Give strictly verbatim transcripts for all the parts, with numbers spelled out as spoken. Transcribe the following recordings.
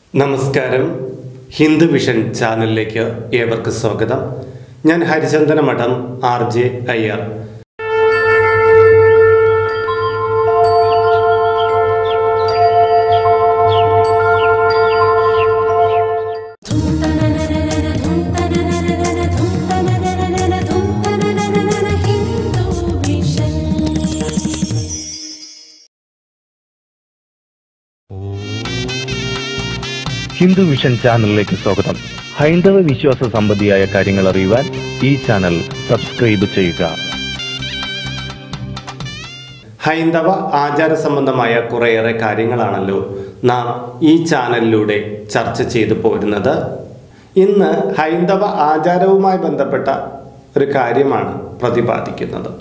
നമസ്കാരം. ഹിന്ദു വിഷൻ ചാനലിലേക്ക് ഏവർക്കും സ്വാഗതം. ഞാൻ Harichandana Madhom R J Iyer. Hindu vision ചാനലിലേക്ക് സ്വാഗതം. ഹൈന്ദവ വിശ്വാസ സംബന്ധിയായ കാര്യങ്ങൾ അറിയുവാൻ ഈ ചാനൽ സബ്സ്ക്രൈബ് ചെയ്യുക. ഹൈന്ദവ ആചാര സംബന്ധമായ കുറേയേറെ കാര്യങ്ങളാണല്ലോ നാം ഈ ചാനലിലൂടെ ചർച്ച ചെയ്തു പോരുന്നത്. ഇന്ന് ഹൈന്ദവ ആചാരവുമായി ബന്ധപ്പെട്ട ഒരു കാര്യമാണ് പ്രതിപാദിക്കുന്നത്.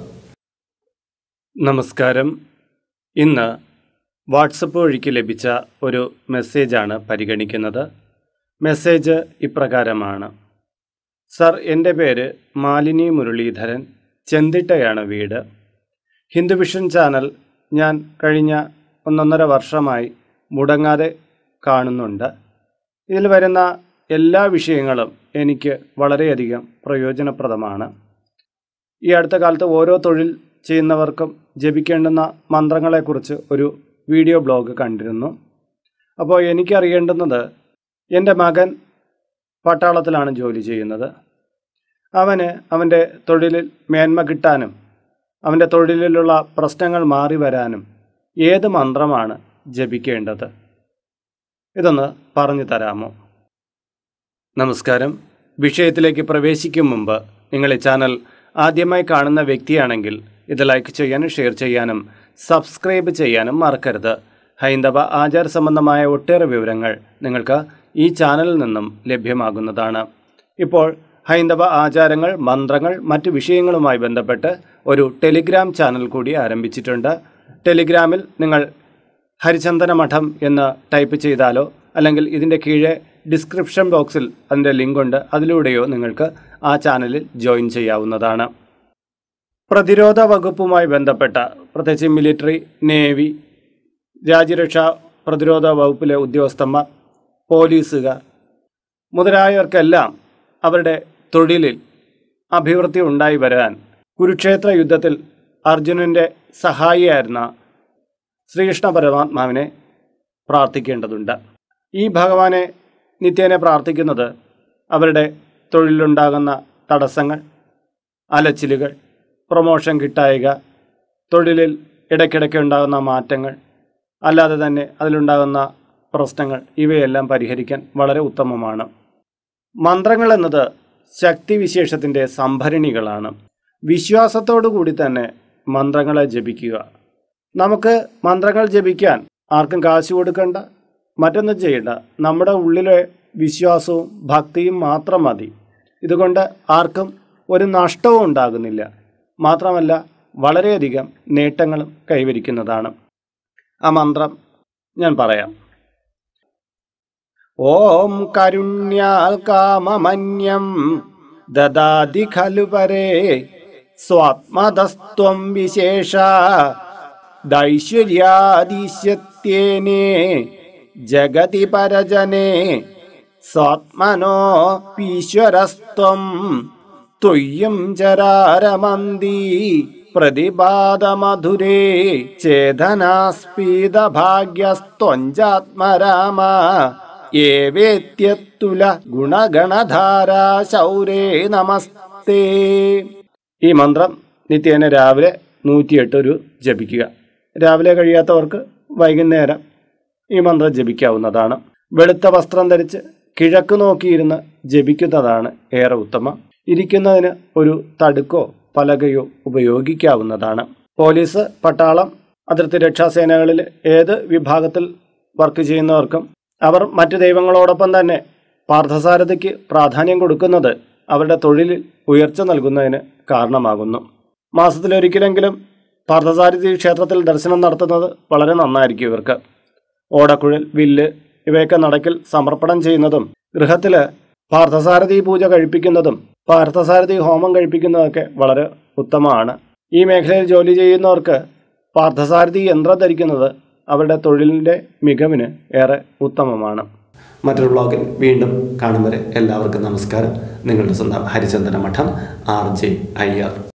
നമസ്കാരം. ഇന്ന് വാട്സപ്പ് വഴിക്ക് ലഭിച്ച ഒരു മെസ്സേജാണ് പരിഗണിക്കുന്നത്. മെസ്സേജ് ഇപ്രകാരമാണ്: സർ, എൻ്റെ പേര് മാലിനി മുരളീധരൻ, ചെന്തിട്ടയാണ് വീട്. ഹിന്ദു വിഷൻ ചാനൽ ഞാൻ കഴിഞ്ഞ ഒന്നൊന്നര വർഷമായി മുടങ്ങാതെ കാണുന്നുണ്ട്. ഇതിൽ വരുന്ന എല്ലാ വിഷയങ്ങളും എനിക്ക് വളരെയധികം പ്രയോജനപ്രദമാണ്. ഈ അടുത്ത കാലത്ത് ഓരോ തൊഴിൽ ചെയ്യുന്നവർക്കും ജപിക്കേണ്ടുന്ന മന്ത്രങ്ങളെക്കുറിച്ച് ഒരു വീഡിയോ ബ്ലോഗ് കണ്ടിരുന്നു. അപ്പോൾ എനിക്കറിയേണ്ടുന്നത്, എൻ്റെ മകൻ പട്ടാളത്തിലാണ് ജോലി ചെയ്യുന്നത്. അവന് അവൻ്റെ തൊഴിലിൽ മേന്മ കിട്ടാനും അവൻ്റെ തൊഴിലിലുള്ള പ്രശ്നങ്ങൾ മാറി വരാനും ഏത് മന്ത്രമാണ് ജപിക്കേണ്ടത്? ഇതൊന്ന് പറഞ്ഞു തരാമോ? നമസ്കാരം. വിഷയത്തിലേക്ക് പ്രവേശിക്കും മുമ്പ് നിങ്ങൾ ഈ ചാനൽ ആദ്യമായി കാണുന്ന വ്യക്തിയാണെങ്കിൽ ഇത് ലൈക്ക് ചെയ്യാനും ഷെയർ ചെയ്യാനും സബ്സ്ക്രൈബ് ചെയ്യാനും മറക്കരുത്. ഹൈന്ദവ ആചാര സംബന്ധമായ ഒട്ടേറെ വിവരങ്ങൾ നിങ്ങൾക്ക് ഈ ചാനലിൽ നിന്നും ലഭ്യമാകുന്നതാണ്. ഇപ്പോൾ ഹൈന്ദവ ആചാരങ്ങൾ, മന്ത്രങ്ങൾ, മറ്റു വിഷയങ്ങളുമായി ബന്ധപ്പെട്ട് ഒരു ടെലിഗ്രാം ചാനൽ കൂടി ആരംഭിച്ചിട്ടുണ്ട്. ടെലിഗ്രാമിൽ നിങ്ങൾ ഹരിചന്ദന മഠം എന്ന് ടൈപ്പ് ചെയ്താലോ അല്ലെങ്കിൽ ഇതിൻ്റെ കീഴെ ഡിസ്ക്രിപ്ഷൻ ബോക്സിൽ അതിൻ്റെ ലിങ്കുണ്ട്, അതിലൂടെയോ നിങ്ങൾക്ക് ആ ചാനലിൽ ജോയിൻ ചെയ്യാവുന്നതാണ്. പ്രതിരോധ വകുപ്പുമായി ബന്ധപ്പെട്ട, പ്രത്യേകിച്ച് മിലിറ്ററി, നേവി, രാജ്യരക്ഷാ പ്രതിരോധ വകുപ്പിലെ ഉദ്യോഗസ്ഥന്മാർ, പോലീസുകാർ മുതലായവർക്കെല്ലാം അവരുടെ തൊഴിലിൽ അഭിവൃദ്ധി ഉണ്ടായി വരാൻ കുരുക്ഷേത്ര യുദ്ധത്തിൽ അർജുനൻ്റെ സഹായിയായിരുന്ന ശ്രീകൃഷ്ണ പരമാത്മാവിനെ പ്രാർത്ഥിക്കേണ്ടതുണ്ട്. ഈ ഭഗവാനെ നിത്യേന പ്രാർത്ഥിക്കുന്നത് അവരുടെ തൊഴിലുണ്ടാകുന്ന തടസ്സങ്ങൾ, അലച്ചിലുകൾ, പ്രൊമോഷൻ കിട്ടായിക, തൊഴിലിൽ ഇടയ്ക്കിടയ്ക്ക് ഉണ്ടാകുന്ന മാറ്റങ്ങൾ, അല്ലാതെ തന്നെ അതിലുണ്ടാകുന്ന പ്രശ്നങ്ങൾ, ഇവയെല്ലാം പരിഹരിക്കാൻ വളരെ ഉത്തമമാണ്. മന്ത്രങ്ങൾ എന്നത് ശക്തിവിശേഷത്തിൻ്റെ സംഭരണികളാണ്. വിശ്വാസത്തോടു കൂടി തന്നെ മന്ത്രങ്ങളെ ജപിക്കുക. നമുക്ക് മന്ത്രങ്ങൾ ജപിക്കാൻ ആർക്കും കാശ് കൊടുക്കണ്ട, മറ്റൊന്നും ചെയ്യണ്ട. നമ്മുടെ ഉള്ളിലെ വിശ്വാസവും ഭക്തിയും മാത്രം മതി. ഇതുകൊണ്ട് ആർക്കും ഒരു നഷ്ടവും ഉണ്ടാകുന്നില്ല. മാത്രമല്ല വളരെയധികം നേട്ടങ്ങളും കൈവരിക്കുന്നതാണ്. ആ മന്ത്രം ഞാൻ പറയാം. ഓം കരുണ്യാൽ കാമമന്യം ദദാതി ഖലു പരേ സ്വാത്മതസ്ത്വം വിശേഷ ദൈശ്വര്യാദിശ്യത്യേനേ ജഗതി പരജനേ സ്വാത്മനോ ഈശ്വരസ്ത്വം ത്വയ്യം ചരാരമന്തി പ്രതിപാദമധുരേ ചേതനാസ്പീത ഭാഗ്യസ്ത്വഞ്ചാത്മരാമ ഏവേത്യത്തുല ഗുണഗണധാരാ ശൗരേ നമസ്തേ. ഈ മന്ത്രം നിത്യേന രാവിലെ നൂറ്റിയെട്ട് ഒരു ജപിക്കുക. രാവിലെ കഴിയാത്തവർക്ക് വൈകുന്നേരം ഈ മന്ത്രം ജപിക്കാവുന്നതാണ്. വെളുത്ത വസ്ത്രം ധരിച്ച് കിഴക്ക് നോക്കിയിരുന്ന് ജപിക്കുന്നതാണ് ഏറെ ഉത്തമം. ഇരിക്കുന്നതിന് ഒരു തടുക്കോ പലകയോ ഉപയോഗിക്കാവുന്നതാണ്. പോലീസ്, പട്ടാളം, അതിർത്തി രക്ഷാസേനകളിൽ ഏത് വിഭാഗത്തിൽ വർക്ക് ചെയ്യുന്നവർക്കും അവർ മറ്റ് ദൈവങ്ങളോടൊപ്പം തന്നെ പാർത്ഥസാരഥിക്ക് പ്രാധാന്യം കൊടുക്കുന്നത് അവരുടെ തൊഴിലിൽ ഉയർച്ച നൽകുന്നതിന് കാരണമാകുന്നു. മാസത്തിലൊരിക്കലെങ്കിലും പാർത്ഥസാരഥി ക്ഷേത്രത്തിൽ ദർശനം നടത്തുന്നത് വളരെ നന്നായിരിക്കും ഇവർക്ക്. ഓടക്കുഴൽ, വില്ല് ഇവയൊക്കെ നടക്കിൽ സമർപ്പണം ചെയ്യുന്നതും ഗൃഹത്തിൽ പാർത്ഥസാരഥി പൂജ കഴിപ്പിക്കുന്നതും പാർത്ഥസാരഥി ഹോമം കഴിപ്പിക്കുന്നതൊക്കെ വളരെ ഉത്തമമാണ്. ഈ മേഖലയിൽ ജോലി ചെയ്യുന്നവർക്ക് പാർത്ഥസാരഥി യന്ത്രം ധരിക്കുന്നത് അവരുടെ തൊഴിലിൻ്റെ മികവിന് ഏറെ ഉത്തമമാണ്. മറ്റൊരു വ്ളോഗിൽ വീണ്ടും കാണും വരെ എല്ലാവർക്കും നമസ്കാരം. നിങ്ങളുടെ സ്വന്തം ഹരിചന്ദന മഠം, ആർ ജെ അയ്യർ.